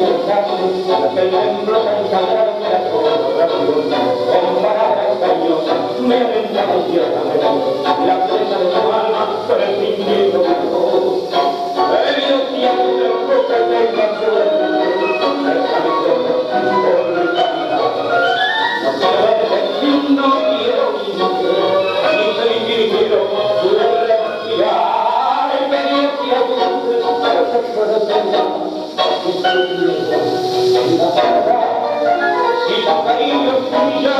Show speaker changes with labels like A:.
A: el templo consagrado de la colaboración, con palabras cariñosas me aventaba tiernamente la presa de su alma por el fingido de todo. He visto tiempo de boca y de basura, hasta mi trono, por mi caminada. No quiero verte, no quiero ni feliz quiero tu respirar, y pedir que a tu pero se puede sentar. Si tu cariño es tuyo,